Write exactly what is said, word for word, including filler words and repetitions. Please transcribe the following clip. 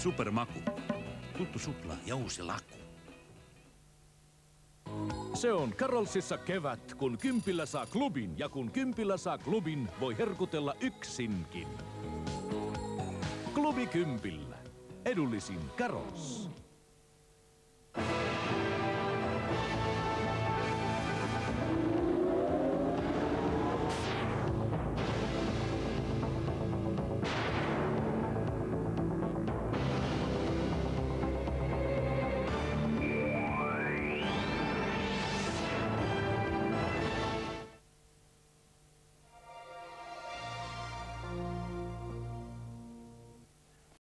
supermaku. Tuttu suklaa ja uusi laku. Se on Carolsissa kevät, kun kympillä saa klubin ja kun kympillä saa klubin, voi herkutella yksinkin. Klubi kympillä. Edullisin Carols.